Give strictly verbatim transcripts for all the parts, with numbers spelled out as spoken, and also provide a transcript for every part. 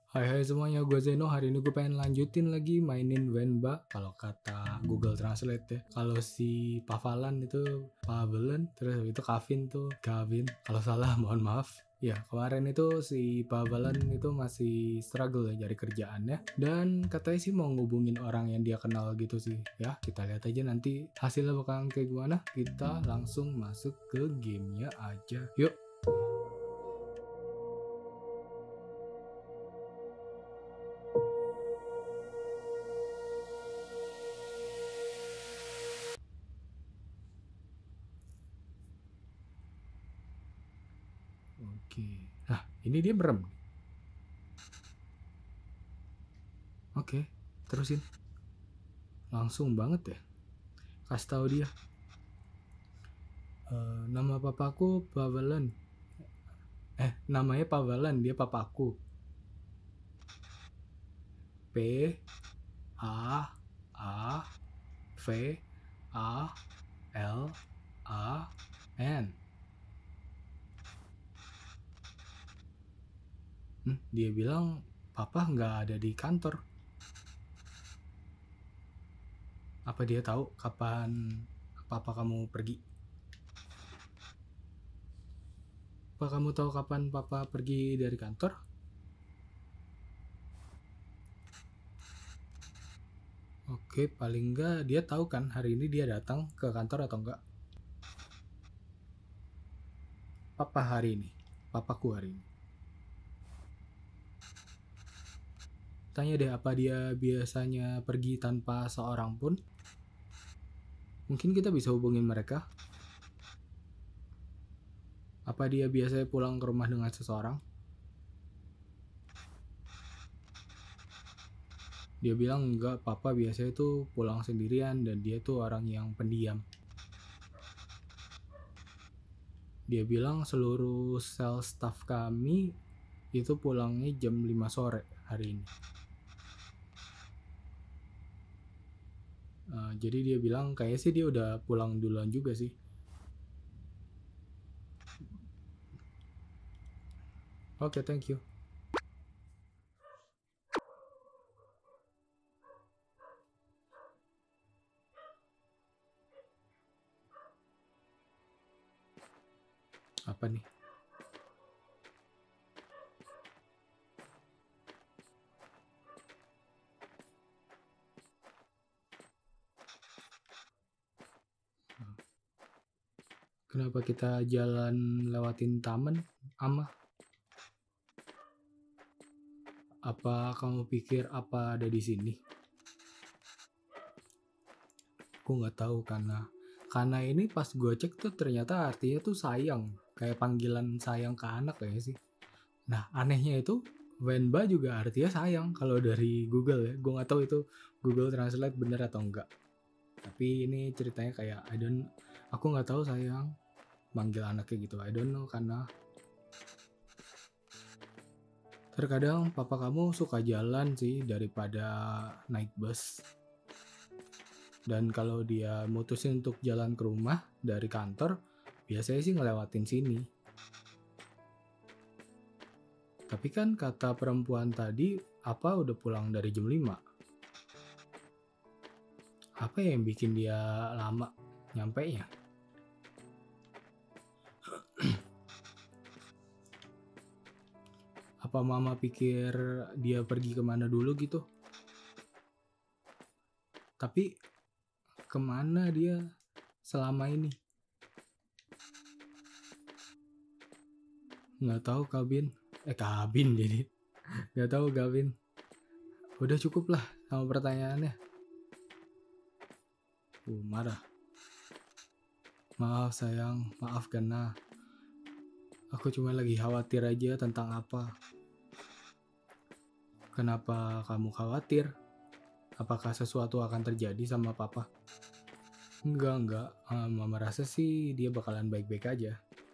Hai hai semuanya, gue Zeno. Hari ini gue pengen lanjutin lagi mainin Wenba. Kalau kata Google Translate ya. Kalau si Pavalan itu Pavelen, terus itu Kavin tuh Gavin. Kalau salah mohon maaf. Ya, kemarin itu si Pavalan itu masih struggle ya cari kerjaannya. Dan katanya sih mau ngubungin orang yang dia kenal gitu sih. Ya, kita lihat aja nanti hasilnya bakalan kayak gimana. Kita langsung masuk ke gamenya aja. Yuk. Oke. Nah, ini dia merem. Oke, terusin. Langsung banget ya. Kasih tahu dia. Uh, nama papaku Pavalan. Eh, namanya Pavalan, dia papaku. P A A V A L A N. Hmm, dia bilang papa nggak ada di kantor. Apa dia tahu kapan papa kamu pergi? Apa kamu tahu kapan papa pergi dari kantor? Oke, paling enggak dia tahu kan hari ini dia datang ke kantor atau enggak? Papa hari ini, papaku hari ini. Tanya deh apa dia biasanya pergi tanpa seorang pun? Mungkin kita bisa hubungin mereka. Apa dia biasanya pulang ke rumah dengan seseorang? Dia bilang enggak, papa biasanya tuh pulang sendirian dan dia tuh orang yang pendiam. Dia bilang seluruh sel staff kami itu pulangnya jam lima sore hari ini. Uh, jadi dia bilang kayaknya sih dia udah pulang duluan juga sih. Oke, okay, thank you. Apa nih? Kenapa kita jalan lewatin taman, Ama? Apa kamu pikir apa ada di sini? Aku nggak tahu karena karena ini pas gue cek tuh ternyata artinya tuh sayang, kayak panggilan sayang ke anak kayak sih. Nah anehnya itu Wenba juga artinya sayang kalau dari Google ya. Gue nggak tahu itu Google Translate bener atau enggak. Tapi ini ceritanya kayak I don't, aku nggak tahu sayang manggil anaknya gitu. I don't know karena terkadang papa kamu suka jalan sih daripada naik bus. Dan kalau dia mutusin untuk jalan ke rumah dari kantor, biasanya sih ngelewatin sini. Tapi kan kata perempuan tadi, apa udah pulang dari jam lima? Apa yang bikin dia lama nyampenya? Apa mama pikir dia pergi kemana dulu gitu? Tapi kemana dia selama ini? Nggak tahu Kabin. Eh Kabin jadi. Nggak tahu Gavin. Udah cukup lah sama pertanyaannya. Uh, marah. Maaf sayang, maaf karena aku cuma lagi khawatir aja tentang apa. Kenapa kamu khawatir? Apakah sesuatu akan terjadi sama papa? Enggak, enggak. Uh, mama rasa sih dia bakalan baik-baik aja.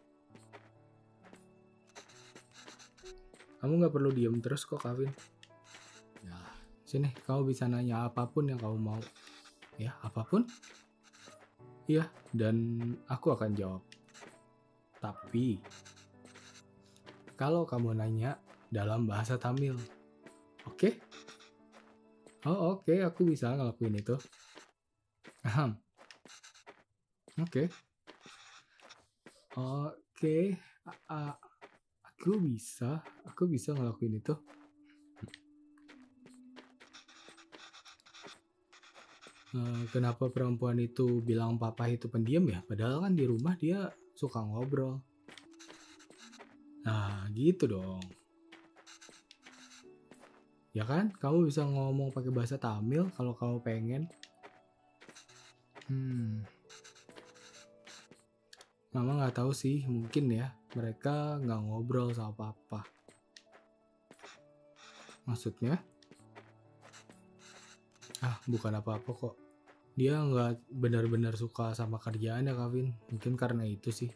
Kamu gak perlu diem terus kok, Kavin. Ya, sini, kamu bisa nanya apapun yang kamu mau. Ya, apapun? Iya, dan aku akan jawab. Tapi, kalau kamu nanya dalam bahasa Tamil, Oke? Oh oke, aku bisa ngelakuin itu. Aham. Oke. Oke. A- a- aku bisa, aku bisa ngelakuin itu. Eh, kenapa perempuan itu bilang papa itu pendiam ya? Padahal kan di rumah dia suka ngobrol. Nah, gitu dong. Ya kan? Kamu bisa ngomong pakai bahasa Tamil kalau kamu pengen. Hmm, Mama nggak tahu sih, mungkin ya mereka nggak ngobrol sama papa. Maksudnya? Ah, bukan apa-apa kok. Dia nggak benar-benar suka sama kerjaan ya, Kavin. Mungkin karena itu sih.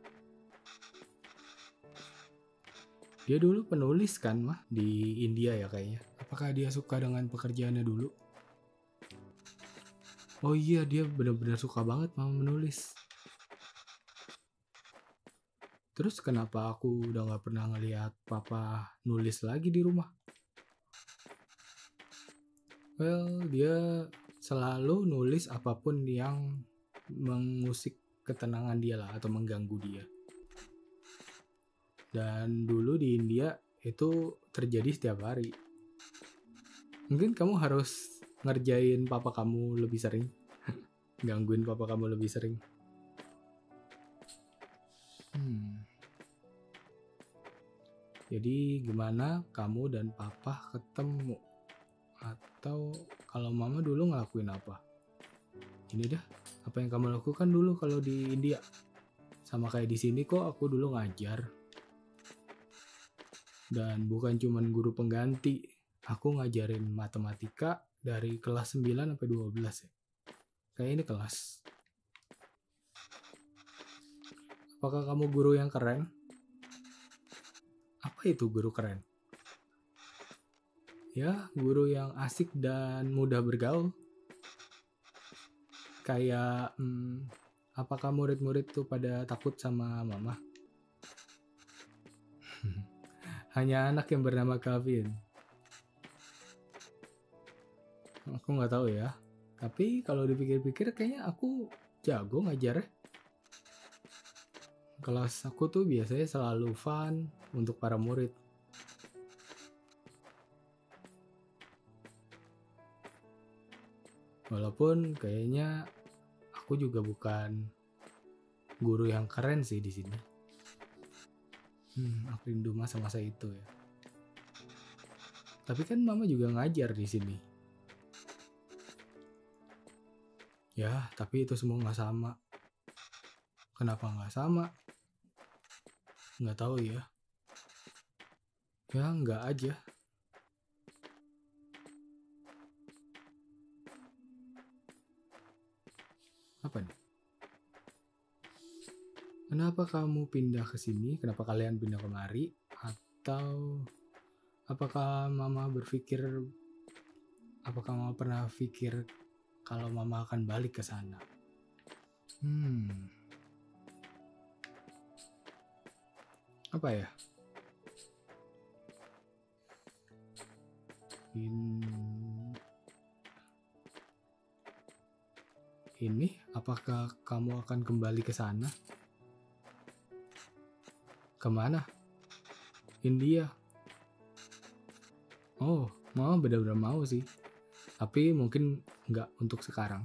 Dia dulu penulis kan, mah di India ya kayaknya. Apakah dia suka dengan pekerjaannya dulu? Oh iya, dia benar-benar suka banget mah menulis. Terus kenapa aku udah nggak pernah ngelihat papa nulis lagi di rumah? Well, dia selalu nulis apapun yang mengusik ketenangan dia lah atau mengganggu dia. Dan dulu di India itu terjadi setiap hari. Mungkin kamu harus ngerjain papa kamu lebih sering. Gangguin papa kamu lebih sering. Hmm. Jadi gimana kamu dan papa ketemu? Atau kalau mama dulu ngelakuin apa? Ini dah, apa yang kamu lakukan dulu kalau di India? Sama kayak di sini kok, aku dulu ngajar. Dan bukan cuman guru pengganti, aku ngajarin matematika dari kelas sembilan sampai dua belas ya. Kayak ini kelas. Apakah kamu guru yang keren? Apa itu guru keren? Ya, guru yang asik dan mudah bergaul. Kayak, hmm, apakah murid-murid tuh pada takut sama mama? Hanya anak yang bernama Kevin. Aku nggak tahu ya. Tapi kalau dipikir-pikir kayaknya aku jago ngajar. Kelas aku tuh biasanya selalu fun untuk para murid. Walaupun kayaknya aku juga bukan guru yang keren sih di sini. Hmm, aku rindu masa-masa itu ya. Tapi kan mama juga ngajar di sini. Ya, tapi itu semua nggak sama. Kenapa nggak sama? Nggak tahu ya. Ya, nggak aja. Apa nih? Kenapa kamu pindah ke sini? Kenapa kalian pindah kemari? Atau apakah mama berpikir, apakah mama pernah pikir kalau mama akan balik ke sana? Hmm, apa ya? In... Ini, apakah kamu akan kembali ke sana? Kemana? India. Oh, mama benar-benar mau sih. Tapi mungkin nggak untuk sekarang.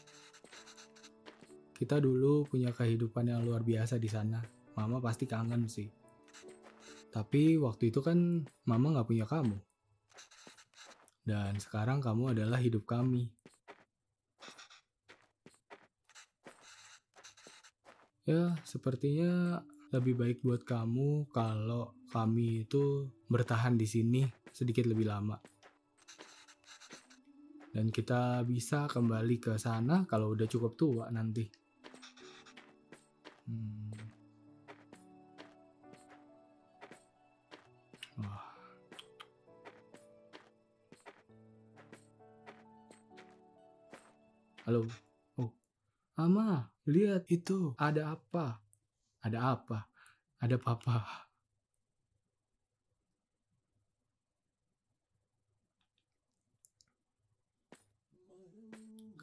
Kita dulu punya kehidupan yang luar biasa di sana. Mama pasti kangen sih. Tapi waktu itu kan mama nggak punya kamu. Dan sekarang kamu adalah hidup kami. Ya, sepertinya lebih baik buat kamu kalau kami itu bertahan di sini sedikit lebih lama. Dan kita bisa kembali ke sana kalau udah cukup tua nanti. Hmm. Wah. Halo. Oh, Mama, lihat itu. Ada apa? Ada apa? Ada papa.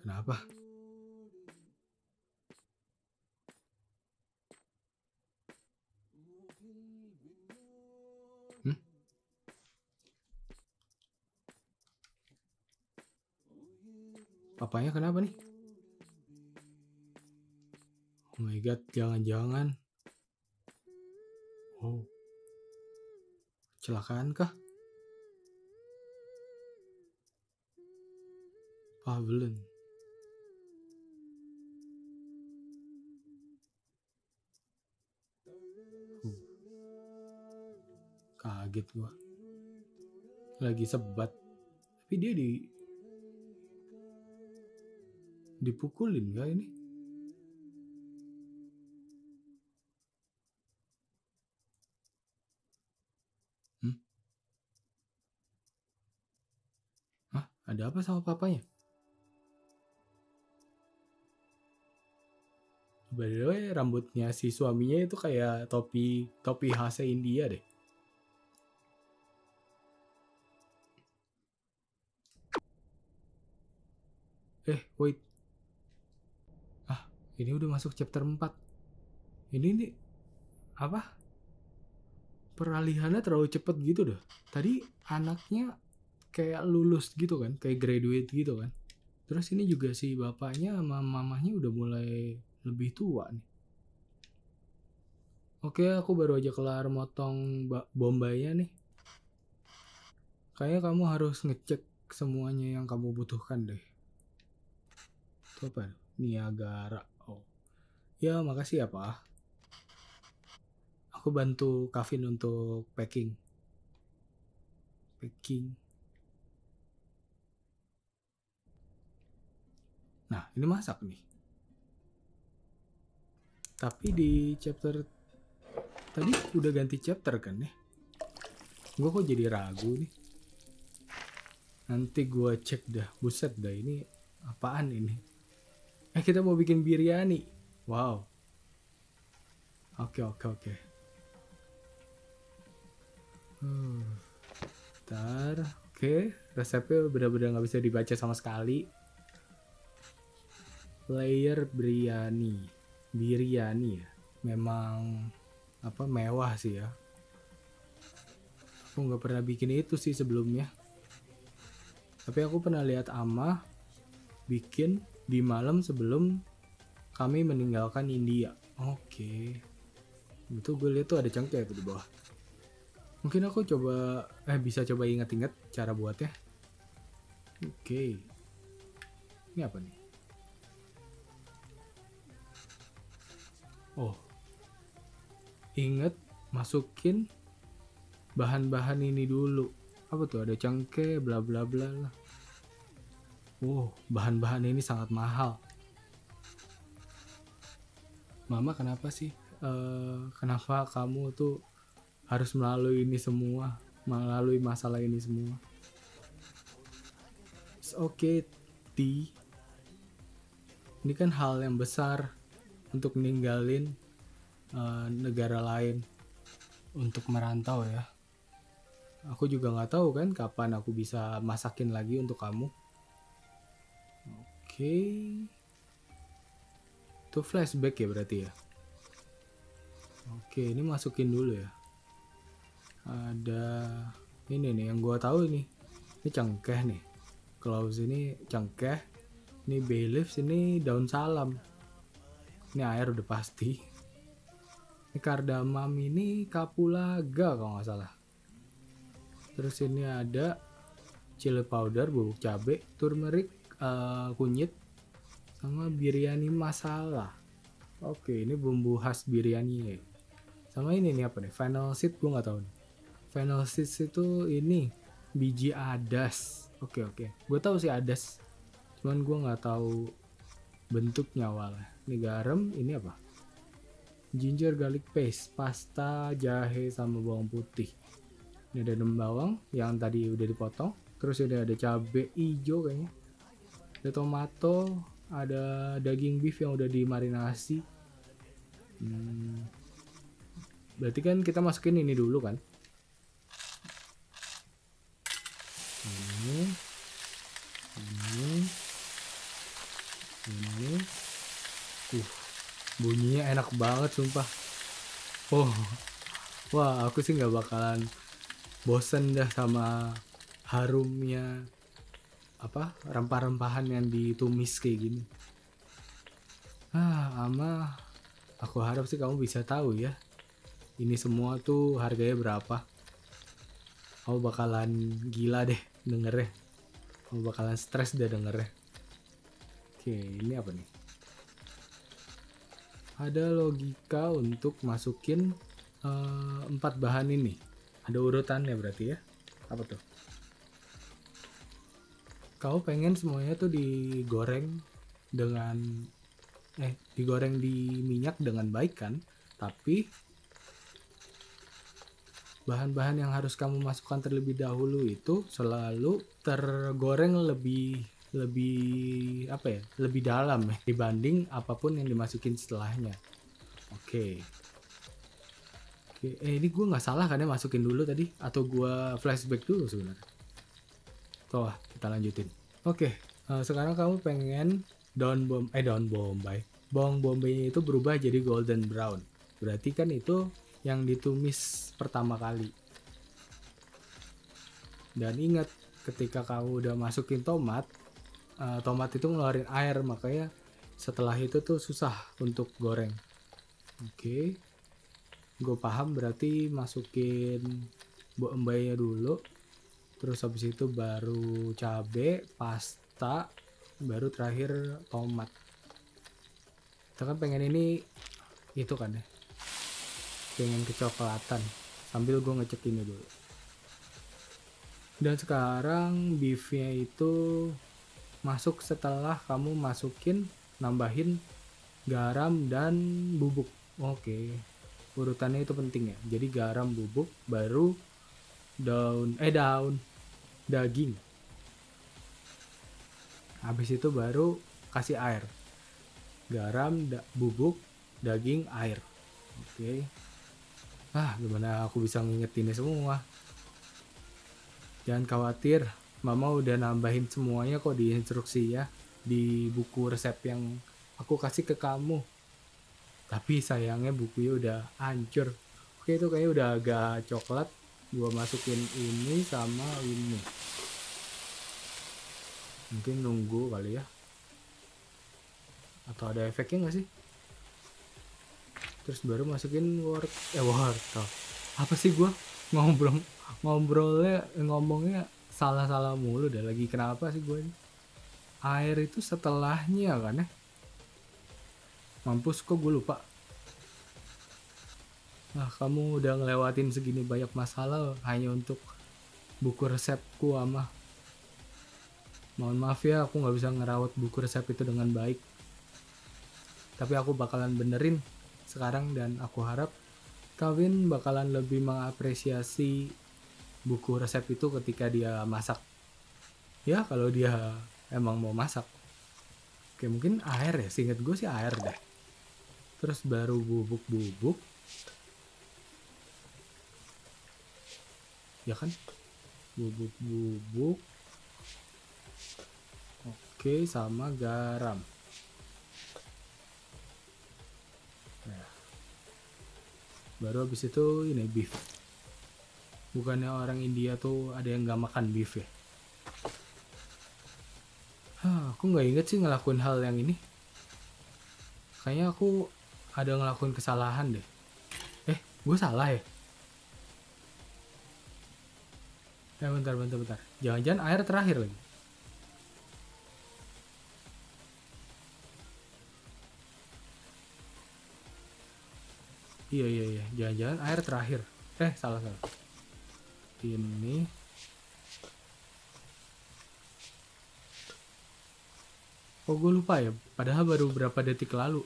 Kenapa? Hmm? Papanya kenapa nih? Oh my god, jangan-jangan. Oh. Kecelakaan kah? Pavelen. Uh. Kaget gua. Lagi sebat. Tapi dia di dipukulin gak ini? Hmm? Hah? Ada apa sama papanya? By the way, rambutnya si suaminya itu kayak topi topi khasnya India deh. Eh, wait. Ah, ini udah masuk chapter empat. Ini nih apa? Peralihannya terlalu cepet gitu dah. Tadi anaknya kayak lulus gitu kan, kayak graduate gitu kan. Terus ini juga si bapaknya sama mamahnya udah mulai lebih tua nih. Oke, aku baru aja kelar motong bombaynya nih. Kayaknya kamu harus ngecek semuanya yang kamu butuhkan deh. Itu apa? Niagara. Oh. Ya, makasih ya, Pak. Aku bantu Kavin untuk packing. Packing. Nah, ini masak nih. Tapi di chapter tadi udah ganti chapter kan ya? Gue kok jadi ragu nih. Nanti gue cek dah. Buset dah, ini apaan ini? Eh, kita mau bikin biryani. Wow. Oke, oke, oke. Hmm. Bentar. Oke, resepnya benar-benar nggak bisa dibaca sama sekali. Layer biryani. Biryani ya. Memang apa mewah sih ya. Aku nggak pernah bikin itu sih sebelumnya. Tapi aku pernah lihat Ama bikin di malam sebelum kami meninggalkan India. Oke. Itu gue lihat tuh ada cengkeh tuh di bawah. Mungkin aku coba eh bisa coba ingat-ingat cara buatnya. Oke. Ini apa nih? Oh. Ingat masukin bahan-bahan ini dulu. Apa tuh? Ada cengkeh, bla bla bla lah. Oh, bahan-bahan ini sangat mahal. Mama, kenapa sih? Uh, kenapa kamu tuh harus melalui ini semua, melalui masalah ini semua? It's okay, T. Ini kan hal yang besar untuk ninggalin uh, negara lain untuk merantau ya. Aku juga nggak tahu kan kapan aku bisa masakin lagi untuk kamu. Oke. Okay. Itu flashback ya berarti ya. Oke, ini masukin dulu ya. Ada ini nih yang gua tahu ini. Ini cengkeh nih. Cloves ini cengkeh. Ini bay leaves, ini daun salam. Ini air udah pasti. Ini kardamom, ini kapulaga kalau nggak salah. Terus ini ada chili powder, bubuk cabai, turmeric, uh, kunyit, sama biryani masala. Oke, ini bumbu khas biryani. Sama ini nih apa nih? Fennel seed, gue nggak tahu nih. Fennel seeds itu ini biji adas. Oke oke, gue tahu sih adas. Cuman gue nggak tahu bentuknya awalnya. Ini garam, ini apa? Ginger garlic paste, pasta, jahe, sama bawang putih. Ini ada enam bawang yang tadi udah dipotong. Terus ini ada cabai hijau kayaknya. Ada tomato, ada daging beef yang udah dimarinasi. Hmm. Berarti kan kita masukin ini dulu kan? Ini. Ini. Bunyinya enak banget sumpah. Oh, wah aku sih nggak bakalan bosen dah sama harumnya apa rempah-rempahan yang ditumis kayak gini. Ah, ama aku harap sih kamu bisa tahu ya. Ini semua tuh harganya berapa. Kamu bakalan gila deh dengernya. Kamu bakalan stres deh dengernya. Oke, ini apa nih? Ada logika untuk masukin uh, empat bahan ini. Ada urutannya berarti ya. Apa tuh? Kau pengen semuanya tuh digoreng dengan eh digoreng di minyak dengan baik kan? Tapi bahan-bahan yang harus kamu masukkan terlebih dahulu itu selalu tergoreng lebih lebih apa ya? Lebih dalam ya dibanding apapun yang dimasukin setelahnya. Oke. Oke, eh ini gue nggak salah kan ya masukin dulu tadi atau gue flashback dulu sebenarnya. Tuh, kita lanjutin. Oke, uh, sekarang kamu pengen daun bom eh daun bombay. Bawang bombaynya itu berubah jadi golden brown. Berarti kan itu yang ditumis pertama kali. Dan ingat, ketika kamu udah masukin tomat, uh, tomat itu ngeluarin air, makanya setelah itu tuh susah untuk goreng. Oke, gue paham berarti masukin bombaynya dulu. Terus habis itu baru cabe, pasta, baru terakhir tomat. Kita kan pengen ini itu kan ya, pengen kecoklatan. Sambil gue ngecek ini dulu. Dan sekarang beefnya itu masuk setelah kamu masukin, nambahin garam dan bubuk. Oke, urutannya itu penting ya. Jadi garam, bubuk, baru daun eh daun daging. Habis itu baru kasih air. Garam, da- bubuk, daging, air. Oke. Ah, gimana aku bisa ngingetinnya semua? Jangan khawatir, Mama udah nambahin semuanya kok di instruksi ya, di buku resep yang aku kasih ke kamu. Tapi sayangnya bukunya udah hancur. Oke, itu kayaknya udah agak coklat. Gua masukin ini sama ini. Mungkin nunggu kali ya. Atau ada efeknya nggak sih? Terus baru masukin wortel. Eh wortel. Apa sih gua ngobrol ngobrolnya ngomongnya salah-salah mulu dah lagi. Kenapa sih gua ini? Air itu setelahnya kan ya? Mampus kok gue lupa. Nah, kamu udah ngelewatin segini banyak masalah hanya untuk buku resepku ama. Mohon maaf ya, aku nggak bisa ngerawat buku resep itu dengan baik. Tapi aku bakalan benerin sekarang dan aku harap Kevin bakalan lebih mengapresiasi buku resep itu ketika dia masak. Ya, kalau dia emang mau masak. Oke, mungkin air ya, seinget gue sih air deh. Terus baru bubuk-bubuk. Ya kan? Bubuk-bubuk. Oke, sama garam. Nah. Baru habis itu ini beef. Bukannya orang India tuh ada yang gak makan beef ya? Hah, aku gak inget sih ngelakuin hal yang ini. Kayaknya aku ada ngelakuin kesalahan deh. Eh, gue salah ya? Eh, bentar, bentar, bentar. Jangan-jangan air terakhir lagi. Iya, iya, iya. Jangan-jangan air terakhir. Eh, salah, salah. Ini. Oh, gue lupa ya. Padahal baru berapa detik lalu.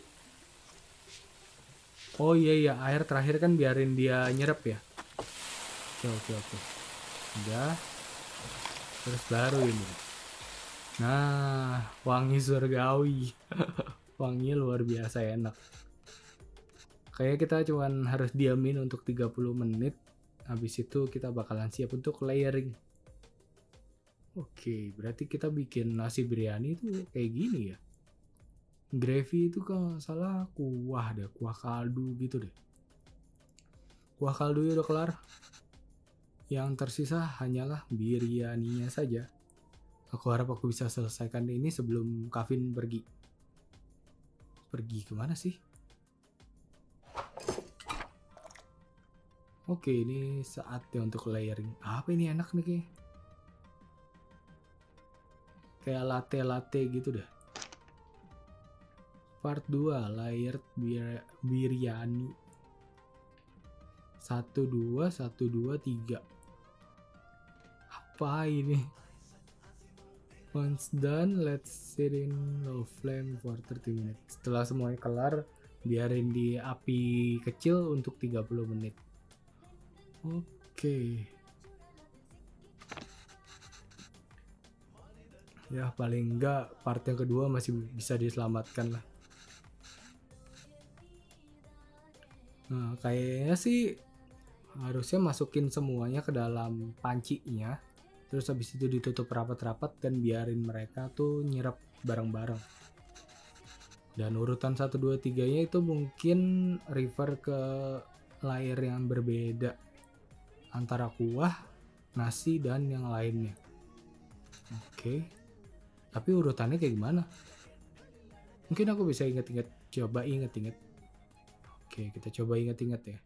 Oh iya, iya. Air terakhir kan biarin dia nyerap ya. Oke, oke, oke. Udah. Terus baru ini. Nah, wangi surgawi. Wanginya luar biasa enak. Kayaknya kita cuman harus diamin untuk tiga puluh menit. Habis itu kita bakalan siap untuk layering. Oke, berarti kita bikin nasi biryani itu kayak gini ya. Gravy itu kalau nggak salah kuah deh, kuah kaldu gitu deh. Kuah kaldunya udah kelar. Yang tersisa hanyalah biryaninya saja. Aku harap aku bisa selesaikan ini sebelum Kavin pergi. Pergi kemana sih? Oke, ini saatnya untuk layering. Apa ini enak nih kayak? Kayak latte-latte gitu deh. Part dua, layered bir biryani. satu, dua, satu, dua, tiga. Apa ini? Once done, let's sit in low flame for thirty minutes. Setelah semuanya kelar, biarin di api kecil untuk tiga puluh menit. Oke. Okay. Ya paling enggak part yang kedua masih bisa diselamatkan lah. Nah kayaknya sih harusnya masukin semuanya ke dalam pancinya. Terus habis itu ditutup rapat-rapat dan biarin mereka tuh nyerap bareng-bareng. Dan urutan satu, dua, tiga nya itu mungkin refer ke layer yang berbeda antara kuah, nasi, dan yang lainnya. Oke. Okay. Tapi urutannya kayak gimana? Mungkin aku bisa inget-inget, coba inget-inget. Oke, kita coba inget-inget ya.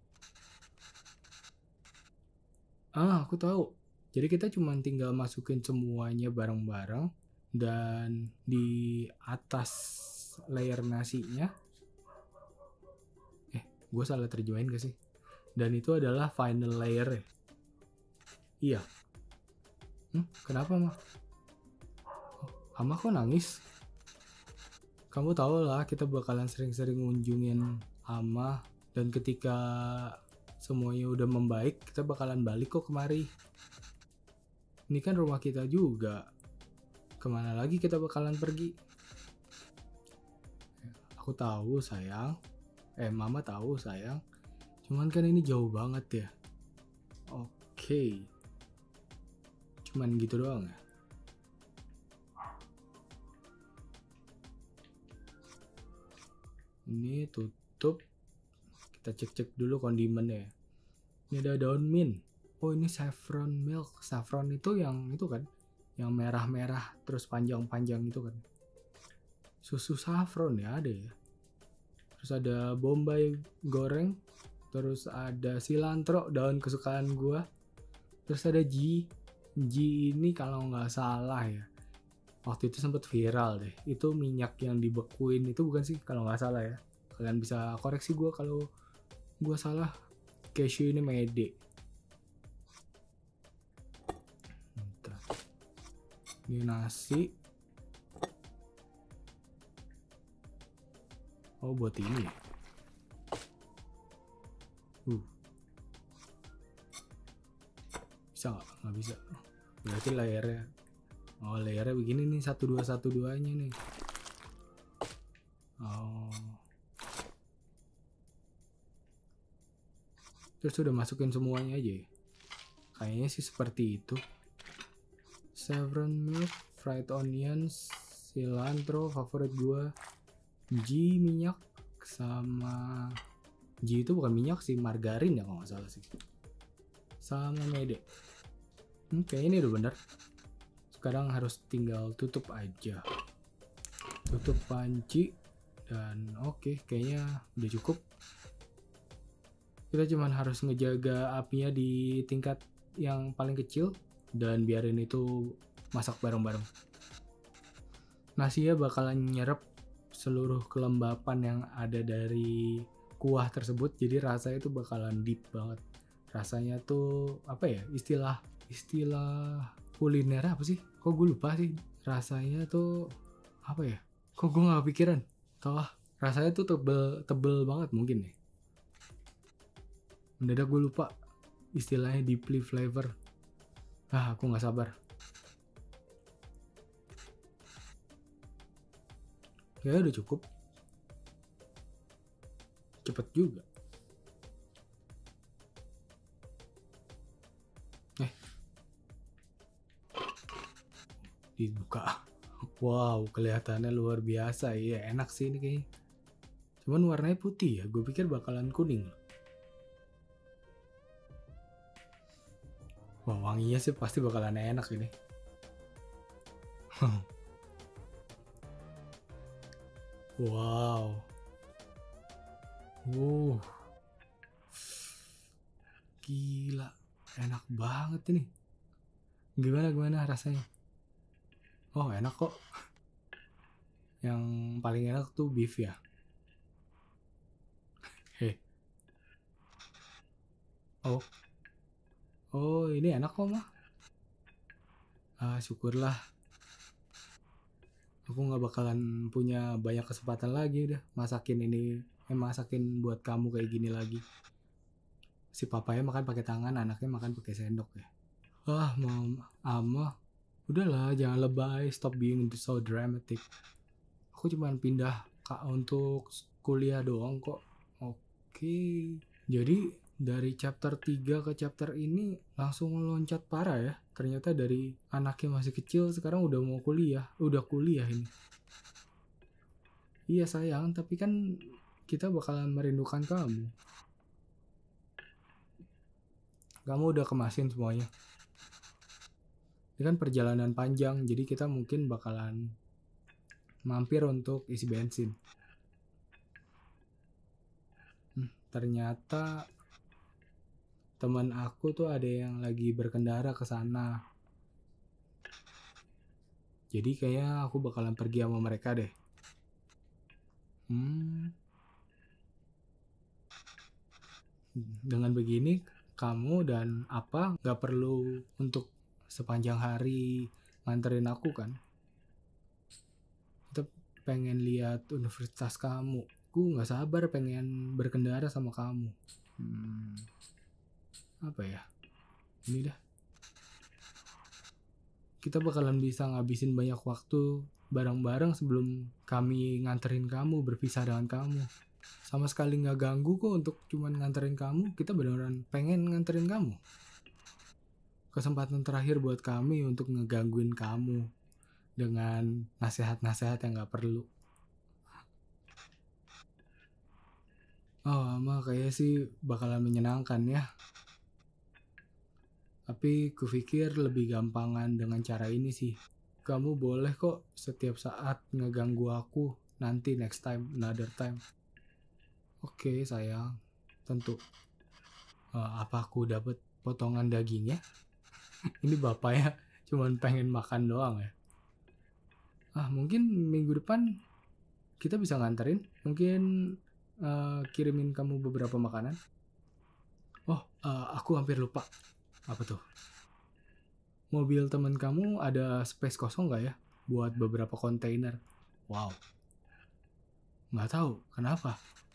Ah, aku tahu. Jadi kita cuma tinggal masukin semuanya bareng-bareng. Dan di atas layer nasinya. Eh, gue salah terjemahin gak sih? Dan itu adalah final layer ya? Iya. Hmm, kenapa mah? Oh, Ama kok nangis? Kamu tau lah kita bakalan sering-sering ngunjungin Ama. Dan ketika semuanya udah membaik, kita bakalan balik kok kemari. Ini kan rumah kita juga. Kemana lagi kita bakalan pergi? Aku tahu sayang. Eh mama tahu sayang. Cuman kan ini jauh banget ya. Oke. Cuman gitu doang ya. Ini tutup. Kita cek-cek dulu kondimennya. Ini ada daun mint. Oh ini saffron milk. Saffron itu yang itu kan. Yang merah-merah terus panjang-panjang itu kan. Susu saffron ya ada ya. Terus ada bombay goreng. Terus ada cilantro, daun kesukaan gua. Terus ada G. G ini kalau nggak salah ya. Waktu itu sempat viral deh. Itu minyak yang dibekuin itu bukan sih kalau nggak salah ya. Kalian bisa koreksi gua kalau gua salah. Cashew ini mede. Ini nasi. Oh buat ini ya. Uh. Bisa nggak? Nggak bisa. Berarti layarnya. Oh layarnya begini nih. Satu dua satu duanya nih. Oh. Terus udah masukin semuanya aja ya. Kayaknya sih seperti itu. Saffron milk, fried onions, cilantro, favorit gua. G minyak sama G itu bukan minyak sih, margarin ya kalau nggak salah sih. Sama mede. Hmm, kayaknya ini udah bener. Sekarang harus tinggal tutup aja. Tutup panci dan oke, okay, kayaknya udah cukup. Kita cuman harus ngejaga apinya di tingkat yang paling kecil dan biarin itu masak bareng-bareng. Nasinya bakalan nyerap seluruh kelembapan yang ada dari kuah tersebut, jadi rasanya itu bakalan deep banget. Rasanya tuh apa ya, istilah istilah kuliner apa sih? Kok gue lupa sih. Rasanya tuh apa ya? Kok gue nggak kepikiran? Tau lah. Rasanya tuh tebel tebel banget mungkin nih. Mendadak gue lupa istilahnya deeply flavor. Ah, aku nggak sabar. Ya udah cukup. Cepet juga. Eh. Dibuka. Wow, kelihatannya luar biasa. Iya, enak sih ini kayaknya. Cuman warnanya putih ya, gue pikir bakalan kuning. Wah, wanginya sih pasti bakalan enak ini. Wow. Wow. Gila, enak banget ini. Gimana gimana rasanya? Oh, enak kok. Yang paling enak tuh beef ya. Heh. Oh. Oh, ini enak kok mah. Ah, syukurlah. Aku nggak bakalan punya banyak kesempatan lagi udah masakin ini, eh, masakin buat kamu kayak gini lagi. Si papanya makan pakai tangan, anaknya makan pakai sendok ya. Ah, mam, ama, udahlah jangan lebay, stop being so dramatic. Aku cuma pindah kak untuk kuliah doang kok. Oke. Jadi dari chapter tiga ke chapter ini langsung loncat parah ya. Ternyata dari anaknya masih kecil sekarang udah mau kuliah, udah kuliah ini. Iya sayang, tapi kan kita bakalan merindukan kamu. Kamu udah kemasin semuanya. Ini kan perjalanan panjang, jadi kita mungkin bakalan mampir untuk isi bensin. Hmm, ternyata teman aku tuh ada yang lagi berkendara ke sana. Jadi kayaknya aku bakalan pergi sama mereka deh. Hmm. Dengan begini kamu dan apa nggak perlu untuk sepanjang hari nganterin aku kan? Kita pengen lihat universitas kamu. Aku nggak sabar pengen berkendara sama kamu. Hmm. Apa ya? Ini dah. Kita bakalan bisa ngabisin banyak waktu bareng-bareng sebelum kami nganterin kamu, berpisah dengan kamu. Sama sekali nggak ganggu kok untuk cuman nganterin kamu. Kita beneran pengen nganterin kamu. Kesempatan terakhir buat kami untuk ngegangguin kamu dengan nasihat-nasihat yang nggak perlu. Oh, ama kayaknya sih bakalan menyenangkan ya. Tapi kupikir lebih gampangan dengan cara ini sih. Kamu boleh kok setiap saat ngeganggu aku. Nanti next time, another time. Oke sayang, tentu. Uh, apa aku dapat potongan dagingnya? Ini bapaknya cuman pengen makan doang ya. Ah mungkin minggu depan kita bisa nganterin. Mungkin uh, kirimin kamu beberapa makanan. Oh, uh, aku hampir lupa. Apa tuh? Mobil teman kamu ada space kosong nggak ya? Buat beberapa kontainer. Wow. Nggak tahu, kenapa?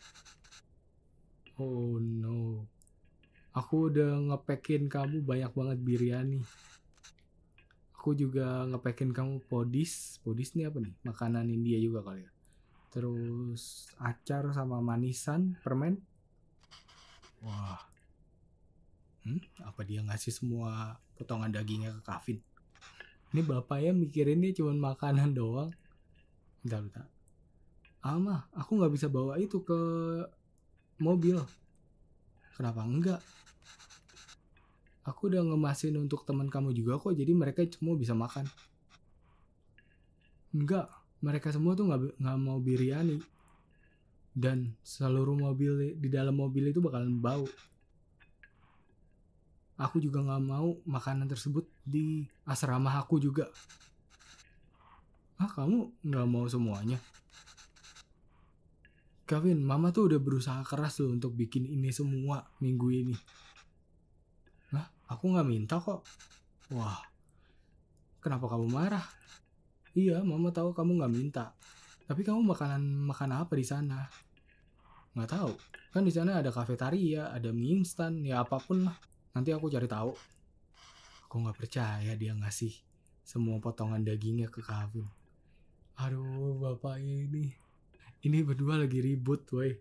Oh no. Aku udah ngepekin kamu banyak banget biryani. Aku juga ngepekin kamu podis. Podis ini apa nih? Makanan India juga kali ya. Terus acar sama manisan, permen. Wah. Hmm, apa dia ngasih semua potongan dagingnya ke Kavin? Ini bapaknya mikirinnya cuma makanan doang. Bentar, bentar. Ama, aku nggak bisa bawa itu ke mobil. Kenapa enggak? Aku udah ngemasin untuk teman kamu juga kok, jadi mereka semua bisa makan. Enggak, mereka semua tuh nggak nggak mau biryani. Dan seluruh mobil di dalam mobil itu bakalan bau. Aku juga nggak mau makanan tersebut di asrama aku juga. Ah, kamu nggak mau semuanya? Kevin, mama tuh udah berusaha keras loh untuk bikin ini semua minggu ini. Nah, aku nggak minta kok. Wah, kenapa kamu marah? Iya, mama tahu kamu nggak minta. Tapi kamu makanan makan apa di sana? Nggak tahu. Kan di sana ada kafetaria, ada mie instan, ya apapun lah. Nanti aku cari tahu. Aku nggak percaya dia ngasih semua potongan dagingnya ke Kevin. Aduh, bapak ini. Ini berdua lagi ribut, woi.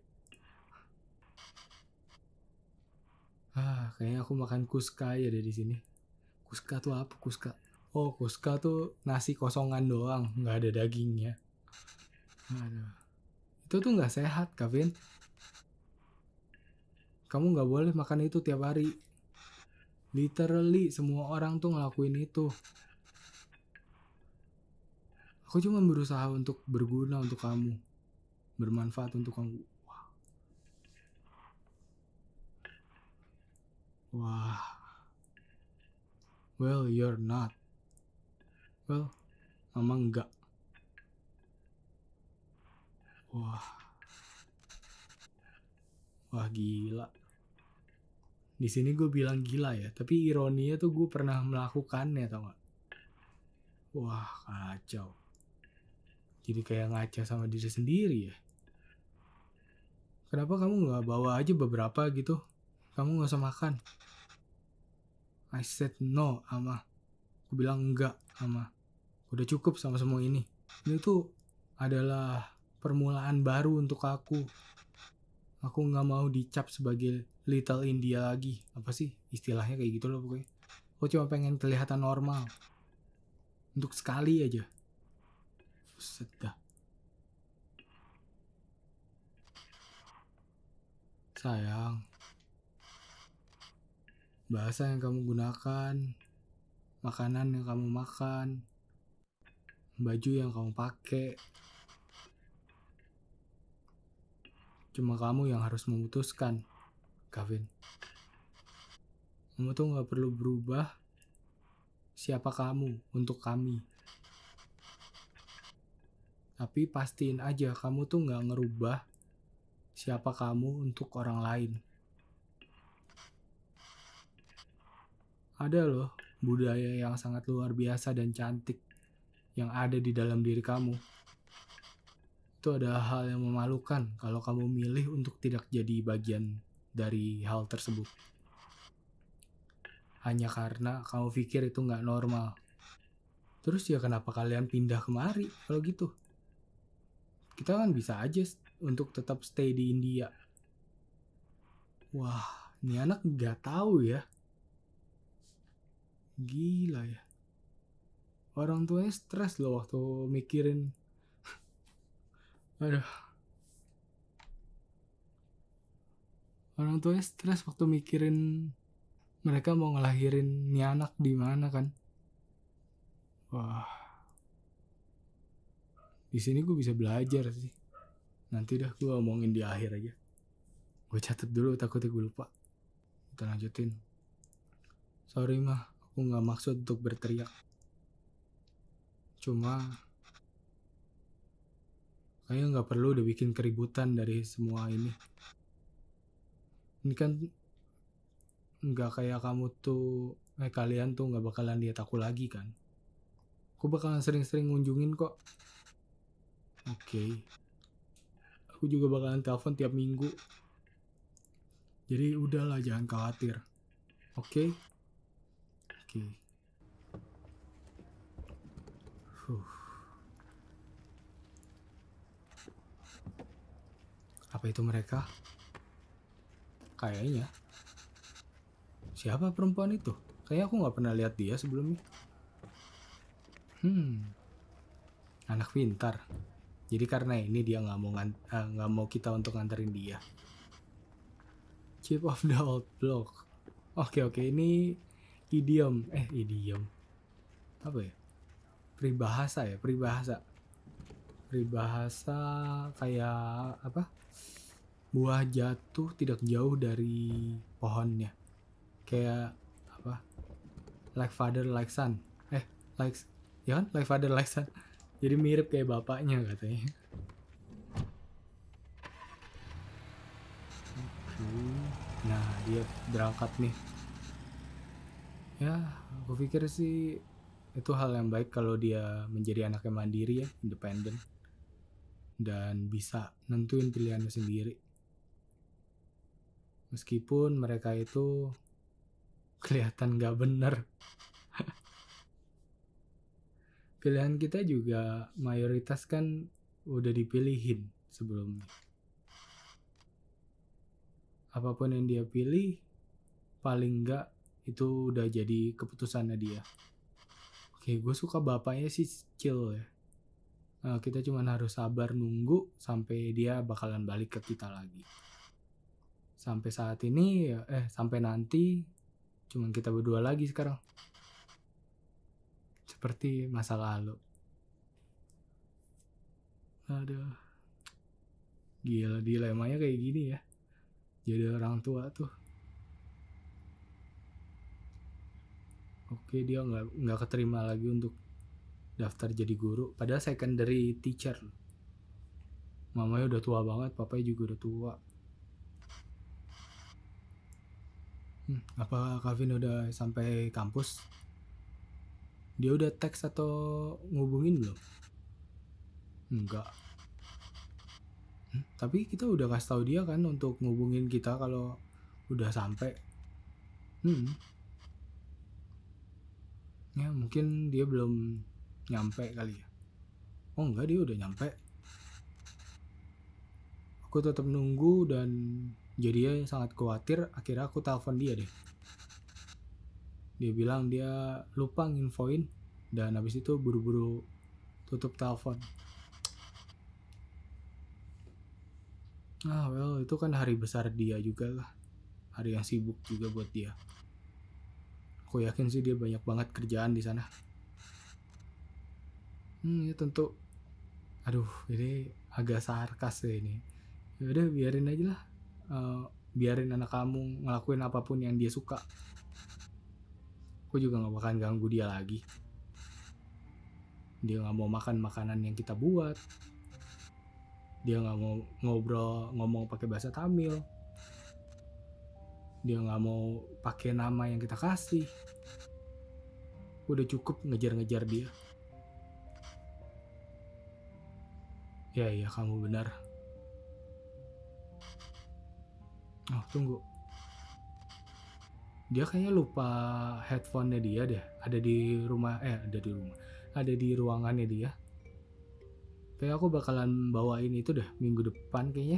Ah, kayaknya aku makan kuska aja deh di sini. Kuska tuh apa kuska? Oh, kuska tuh nasi kosongan doang, nggak ada dagingnya. Aduh. Itu tuh nggak sehat, Kevin. Kamu nggak boleh makan itu tiap hari. Literally semua orang tuh ngelakuin itu. Aku cuma berusaha untuk berguna untuk kamu, bermanfaat untuk kamu. Wah. Well, you're not. Well, mama enggak. Wah. Wah, gila. Di sini gue bilang gila ya, tapi ironinya tuh gue pernah melakukannya, tau gak? Wah, kacau. Jadi kayak ngaca sama diri sendiri ya. Kenapa kamu gak bawa aja beberapa gitu? Kamu gak usah makan. I said no, Ama. Aku bilang enggak, Ama. Udah cukup sama semua ini. Ini tuh adalah permulaan baru untuk aku. Aku gak mau dicap sebagai Little India lagi. Apa sih istilahnya kayak gitu loh pokoknya. Aku cuma pengen kelihatan normal. Untuk sekali aja. Buset dah. Sayang. Bahasa yang kamu gunakan, makanan yang kamu makan, baju yang kamu pakai, cuma kamu yang harus memutuskan, Kevin. Kamu tuh gak perlu berubah siapa kamu untuk kami. Tapi pastiin aja kamu tuh gak ngerubah siapa kamu untuk orang lain. Ada loh budaya yang sangat luar biasa dan cantik yang ada di dalam diri kamu. Itu adalah hal yang memalukan kalau kamu milih untuk tidak jadi bagian dari hal tersebut. Hanya karena kamu pikir itu gak normal. Terus ya kenapa kalian pindah kemari kalau gitu? Kita kan bisa aja untuk tetap stay di India. Wah, ini anak gak tahu ya. Gila ya. Orang tuanya stres loh waktu mikirin. Aduh. Orang tuanya stres waktu mikirin mereka mau ngelahirin nih anak di mana kan. Wah. Di sini gue bisa belajar sih. Nanti dah gue omongin di akhir aja. Gue catat dulu takutnya gue lupa. Kita lanjutin. Sorry mah. Aku gak maksud untuk berteriak. Cuma kayaknya gak perlu udah bikin keributan dari semua ini. Ini kan gak kayak kamu tuh, eh kalian tuh gak bakalan lihat aku lagi kan. Aku bakalan sering-sering ngunjungin kok. Oke. Okay. Aku juga bakalan telepon tiap minggu. Jadi udahlah jangan khawatir. Oke? Okay? Oke. Okay. Huh. Apa itu mereka? Kayaknya. Siapa perempuan itu? Kayaknya aku gak pernah lihat dia sebelumnya. Hmm. Anak pintar. Jadi karena ini dia gak mau, ngan- uh, gak mau kita untuk nganterin dia. Chief of the old block. Oke oke ini idiom. Eh idiom. Apa ya? Peribahasa ya, peribahasa. Peribahasa kayak apa? Buah jatuh tidak jauh dari pohonnya. Kayak apa? Like father like son. Eh, like ya kan? Like father like son. Jadi mirip kayak bapaknya katanya. Nah, dia berangkat nih. Ya, aku pikir sih itu hal yang baik kalau dia menjadi anak yang mandiri ya, independen. Dan bisa nentuin pilihannya sendiri. Meskipun mereka itu kelihatan gak bener. Pilihan kita juga mayoritas kan udah dipilihin sebelumnya. Apapun yang dia pilih, paling enggak itu udah jadi keputusannya dia. Oke, gue suka bapaknya sih chill ya. Nah, kita cuma harus sabar nunggu sampai dia bakalan balik ke kita lagi. Sampai saat ini ya, eh sampai nanti cuman kita berdua lagi sekarang. Seperti masa lalu. Aduh. Gila, dilemanya kayak gini ya. Jadi orang tua tuh. Oke, dia nggak nggak keterima lagi untuk daftar jadi guru. Padahal secondary teacher. Mamanya udah tua banget, papanya juga udah tua. Hmm, apa Kavin udah sampai kampus? Dia udah teks atau ngubungin belum? Enggak. Hmm, tapi kita udah kasih tahu dia kan untuk ngubungin kita kalau udah sampai. Hmm. Ya mungkin dia belum nyampe kali ya. Oh enggak, dia udah nyampe. Aku tetap nunggu dan jadinya sangat khawatir. Akhirnya aku telepon dia deh. Dia bilang dia lupa nginfoin dan habis itu buru-buru tutup telepon. Ah well, itu kan hari besar dia juga lah. Hari yang sibuk juga buat dia. Aku yakin sih dia banyak banget kerjaan di sana. Hmm, ya tentu. Aduh, ini agak sarkas ya ini. Ya udah biarin aja lah. Uh, biarin anak kamu ngelakuin apapun yang dia suka. Aku juga gak bakalan ganggu dia lagi. Dia gak mau makan makanan yang kita buat. Dia gak mau ngobrol ngomong pakai bahasa Tamil. Dia gak mau pakai nama yang kita kasih. Udah cukup ngejar-ngejar dia. Ya iya, kamu benar. Oh tunggu, dia kayaknya lupa headphone-nya dia deh. Ada di rumah, eh ada di rumah, ada di ruangannya dia. Kayak aku bakalan bawain itu deh minggu depan kayaknya.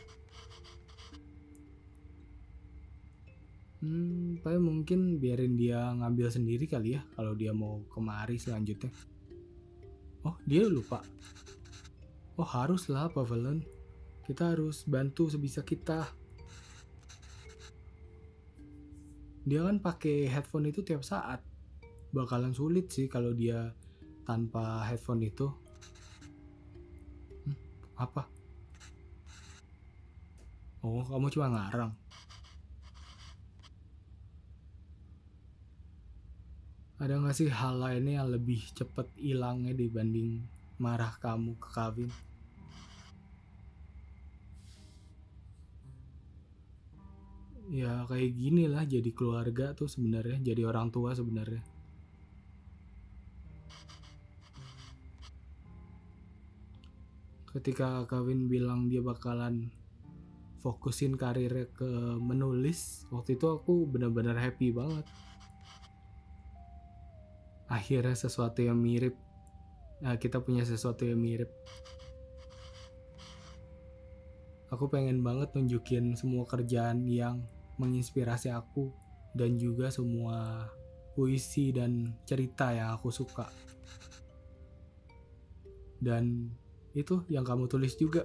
Hmm, tapi mungkin biarin dia ngambil sendiri kali ya kalau dia mau kemari selanjutnya. Oh, dia lupa. Oh, haruslah Pak Valen. Kita harus bantu sebisa kita. Dia kan pakai headphone itu tiap saat. Bakalan sulit sih kalau dia tanpa headphone itu. Hmm, apa? Oh, kamu cuma ngarang. Ada gak sih hal lainnya yang lebih cepet hilangnya dibanding marah kamu ke Kavin? Ya kayak gini lah jadi keluarga tuh sebenarnya, jadi orang tua sebenarnya. Ketika Kavin bilang dia bakalan fokusin karirnya ke menulis, waktu itu aku benar-benar happy banget. Akhirnya sesuatu yang mirip, nah, kita punya sesuatu yang mirip. Aku pengen banget nunjukin semua kerjaan yang menginspirasi aku dan juga semua puisi dan cerita yang aku suka. Dan itu yang kamu tulis juga.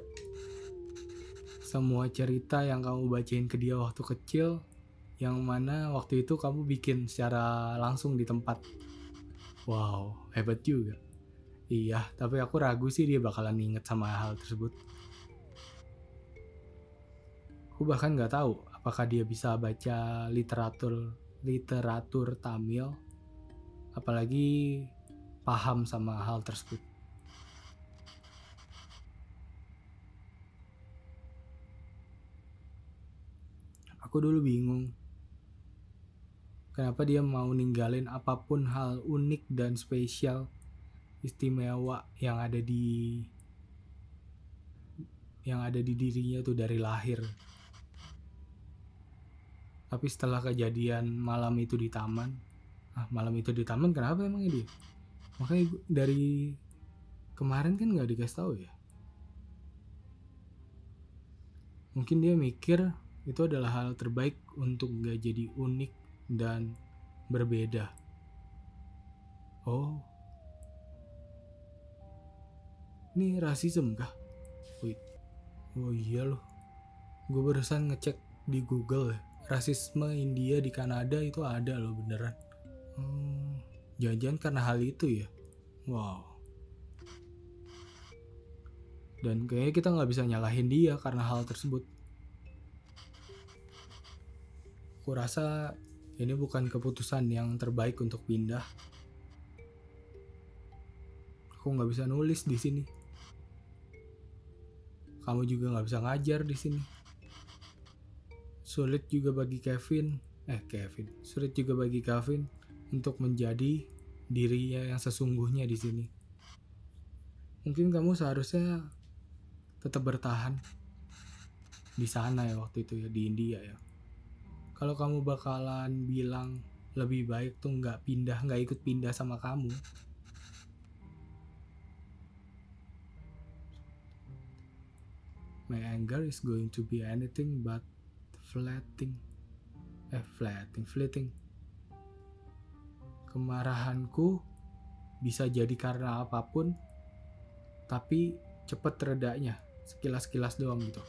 Semua cerita yang kamu bacain ke dia waktu kecil, yang mana waktu itu kamu bikin secara langsung di tempat. Wow, hebat juga. Iya, tapi aku ragu sih dia bakalan inget sama hal tersebut. Aku bahkan nggak tahu apakah dia bisa baca literatur literatur Tamil, apalagi paham sama hal tersebut. Aku dulu bingung. Kenapa dia mau ninggalin apapun hal unik dan spesial, istimewa yang ada di yang ada di dirinya tuh dari lahir. Tapi setelah kejadian malam itu di taman, ah malam itu di taman kenapa emangnya dia? Makanya dari kemarin kan nggak dikasih tahu ya. Mungkin dia mikir itu adalah hal terbaik untuk nggak jadi unik dan berbeda. Oh, ini rasisme kah? Wait. Oh iya loh, gue barusan ngecek di Google ya. Rasisme India di Kanada itu ada loh beneran. Hmm, jangan-jangan karena hal itu ya. Wow. Dan kayaknya kita nggak bisa nyalahin dia karena hal tersebut. Aku rasa ini bukan keputusan yang terbaik untuk pindah. Aku nggak bisa nulis di sini. Kamu juga nggak bisa ngajar di sini. Sulit juga bagi Kevin, eh Kevin, sulit juga bagi Kevin untuk menjadi dirinya yang sesungguhnya di sini. Mungkin kamu seharusnya tetap bertahan di sana ya waktu itu ya, di India ya. Kalau kamu bakalan bilang lebih baik tuh nggak pindah, nggak ikut pindah sama kamu. My anger is going to be anything but fleeting. Eh, fleeting, fleeting. Kemarahanku bisa jadi karena apapun, tapi cepet redanya, sekilas-kilas doang gitu.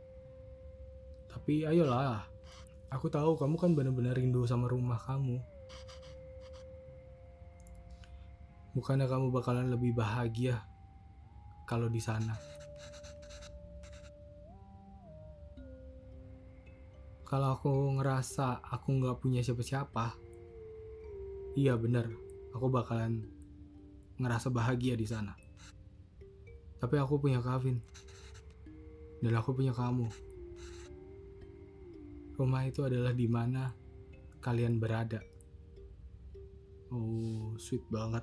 Tapi ayolah, aku tahu kamu kan benar-benar rindu sama rumah kamu. Bukannya kamu bakalan lebih bahagia kalau di sana? Kalau aku ngerasa aku nggak punya siapa-siapa, iya bener, aku bakalan ngerasa bahagia di sana. Tapi aku punya Kevin, dan aku punya kamu. Rumah itu adalah di mana kalian berada. Oh, sweet banget.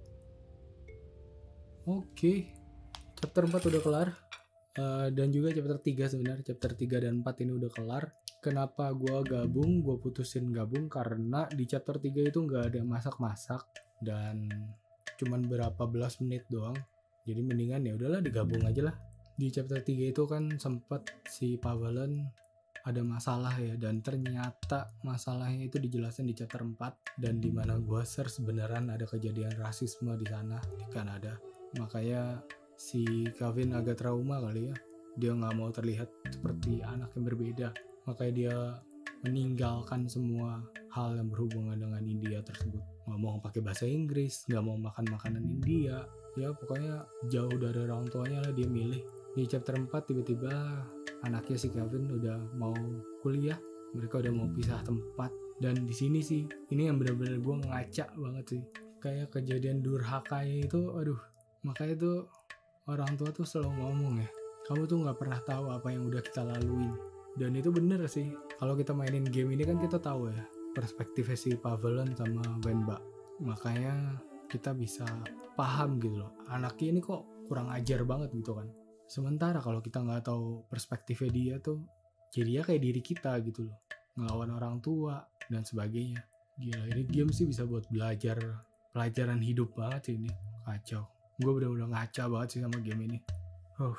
Oke, chapter empat udah kelar. Uh, dan juga chapter tiga sebenarnya. Chapter tiga dan empat ini udah kelar. Kenapa gue gabung, gue putusin gabung karena di chapter tiga itu gak ada masak-masak dan cuman berapa belas menit doang. Jadi mendingan ya udahlah digabung aja lah. Di chapter tiga itu kan sempat si Pavelen ada masalah ya, dan ternyata masalahnya itu dijelasin di chapter empat, dan dimana gue search beneran ada kejadian rasisme di sana di Kanada. Makanya si Kevin agak trauma kali ya, dia nggak mau terlihat seperti anak yang berbeda, makanya dia meninggalkan semua hal yang berhubungan dengan India tersebut. Nggak mau pakai bahasa Inggris, nggak mau makan makanan India, ya pokoknya jauh dari orang tuanya lah dia milih. Di chapter empat tiba-tiba anaknya si Kevin udah mau kuliah, mereka udah mau pisah tempat. Dan di sini sih, ini yang benar-benar gue ngaca banget sih, kayak kejadian durhakanya itu, aduh. Makanya tuh orang tua tuh selalu ngomong ya, kamu tuh nggak pernah tahu apa yang udah kita laluin. Dan itu bener sih, kalau kita mainin game ini kan kita tahu ya perspektifnya si Pavelen sama Wenba, makanya kita bisa paham gitu loh, anaknya ini kok kurang ajar banget gitu kan. Sementara kalau kita nggak tahu perspektifnya dia tuh, jadinya kayak diri kita gitu loh, ngelawan orang tua dan sebagainya. Gila, ini game sih bisa buat belajar pelajaran hidup banget sih ini, kacau. Gue bener-bener ngaca banget sih sama game ini. Uh,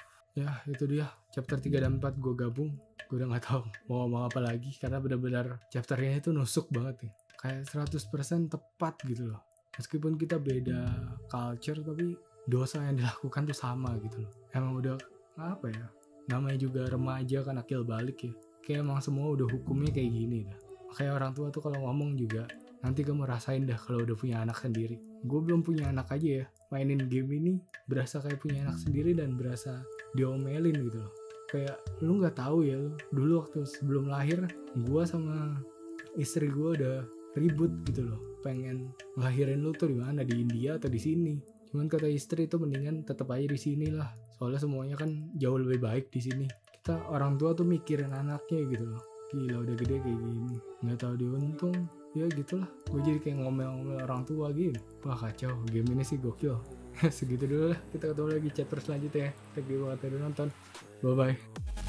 ya itu dia chapter tiga dan empat gue gabung. Gue udah gak tahu mau ngomong apa lagi, karena bener-bener chapternya itu nusuk banget nih, kayak seratus persen tepat gitu loh. Meskipun kita beda culture, tapi dosa yang dilakukan tuh sama gitu loh. Emang udah apa ya, namanya juga remaja kan, akil balik ya, kayak emang semua udah hukumnya kayak gini dah. Makanya orang tua tuh kalau ngomong juga, nanti kamu rasain dah kalau udah punya anak sendiri. Gue belum punya anak aja ya, mainin game ini berasa kayak punya anak sendiri dan berasa diomelin gitu loh. Kayak lu nggak tahu ya, lu dulu waktu sebelum lahir gue sama istri gue udah ribut gitu loh, pengen ngelahirin lu tuh di mana, di India atau di sini. Cuman kata istri itu mendingan tetap aja di sini lah, soalnya semuanya kan jauh lebih baik di sini. Kita orang tua tuh mikirin anaknya gitu loh. Gila udah gede kayak gini, nggak tahu diuntung. Ya gitulah, gue jadi kayak ngomel-ngomel orang tua gitu. Wah kacau, game ini sih gokil. Segitu dulu lah, kita ketemu lagi chapter selanjutnya ya. Thank you banget udah nonton, bye bye.